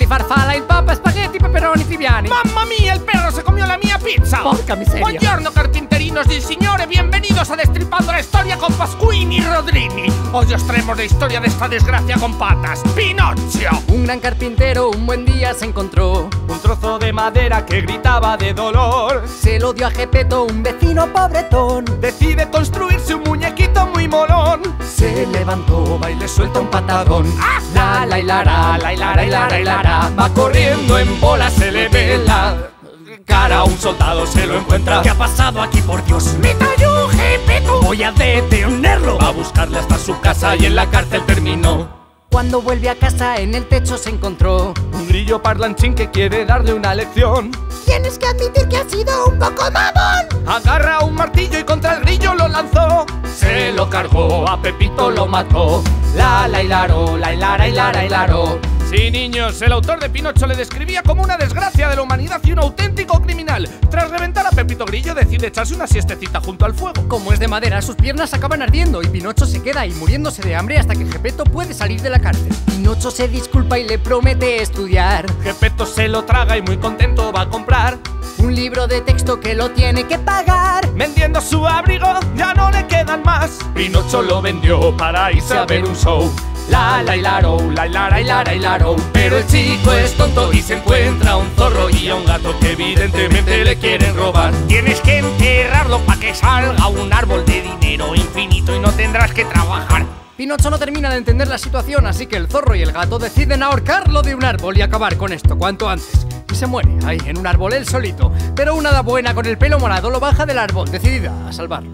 fagioli, farfalla, il papa, spaghetti, peperoni, tibiani. ¡Mamma mía! ¡El perro se comió la mía pizza! Porca miseria. Buongiorno carpinterinos del signore, bienvenidos a Destripando la Historia con Pasquini Rodrini. Hoy os traemos la historia de esta desgracia con patas, Pinocchio. Un gran carpintero un buen día se encontró un trozo de madera que gritaba de dolor. Se lo dio a Gepetto, un vecino pobretón. Decide construirse un muñequito muy molón. Se levantó, va y le suelta un patadón. ¡Ah! La la y lara, la y lara y lara y lara. Va corriendo en bola, se le ve la cara. Un soldado se lo encuentra. ¿Qué ha pasado aquí, por Dios? ¡Me talló Gepetto! Voy a detenerlo. Va a buscarle hasta su casa y en la cárcel terminó. Cuando vuelve a casa en el techo se encontró un grillo parlanchín que quiere darle una lección. Tienes que admitir que has sido un poco mamón. Agarra un martillo y contra el grillo lo lanzó. Se lo cargó, a Pepito lo mató. La la y laro, la y lara y lara y laro. Sí, niños, el autor de Pinocho le describía como una desgracia de la humanidad y un auténtico criminal. Tras reventar a Pepito Grillo, decide echarse una siestecita junto al fuego. Como es de madera, sus piernas acaban ardiendo y Pinocho se queda ahí muriéndose de hambre hasta que Gepetto puede salir de la cárcel. Pinocho se disculpa y le promete estudiar. Gepetto se lo traga y muy contento va a comprar un libro de texto que lo tiene que pagar. Vendiendo su abrigo, ya no le quedan más. Pinocho lo vendió para irse a ver un show. La la y laro, la y lara y lara y laro. Pero el chico es tonto y se encuentra un zorro y a un gato que evidentemente le quieren robar. Tienes que enterrarlo para que salga un árbol de dinero infinito y no tendrás que trabajar. Pinocho no termina de entender la situación, así que el zorro y el gato deciden ahorcarlo de un árbol y acabar con esto cuanto antes. Y se muere ahí en un árbol él solito. Pero una hada buena con el pelo morado lo baja del árbol, decidida a salvarlo.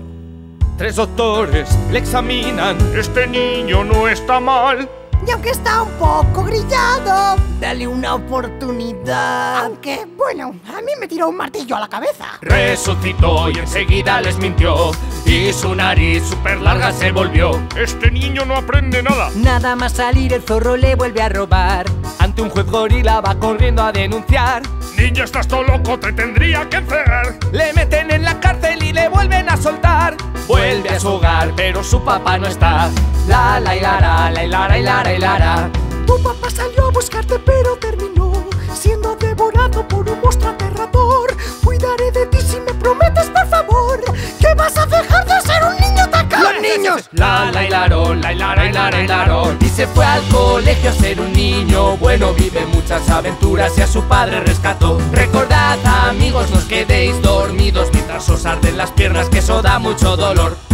3 doctores le examinan. Este niño no está mal. Y aunque está un poco grillado, dale una oportunidad. Aunque, bueno, a mí me tiró un martillo a la cabeza. Resucitó y enseguida les mintió. Y su nariz súper larga se volvió. Este niño no aprende nada. Nada más salir el zorro le vuelve a robar. Ante un juez gorila va corriendo a denunciar. Niño, estás todo loco, te tendría que encerrar. Le meten en la cárcel y le vuelven a soltar. Vuelve a su hogar, pero su papá no está. La la y lara, la y lara y lara y lara. Tu papá salió a buscarte pero terminó siendo devorado por un monstruo aterrador. Cuidaré de ti si me prometes, por favor, que vas a dejar de ser un niño tacón. ¡Los niños! La la y laro, la y lara y lara y laro. Y se fue al colegio a ser un niño bueno. Vive muchas aventuras y a su padre rescató. Recordad, amigos, no os quedéis dormidos mientras os arden las piernas, que eso da mucho dolor.